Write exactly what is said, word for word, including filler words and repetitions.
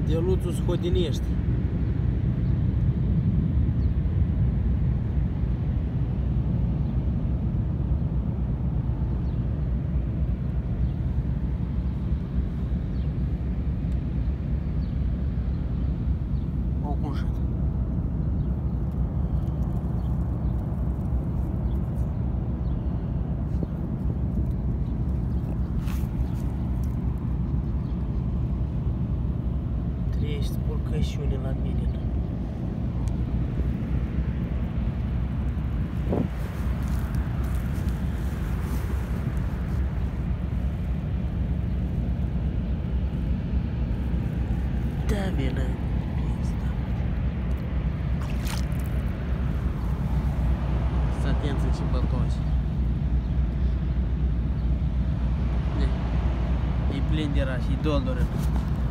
Deluțul Schodinești. O cunșat. Treci spurcășiune la mine. Da, bine. Să atenți ce bătoși. E plin de rași, e doldoră.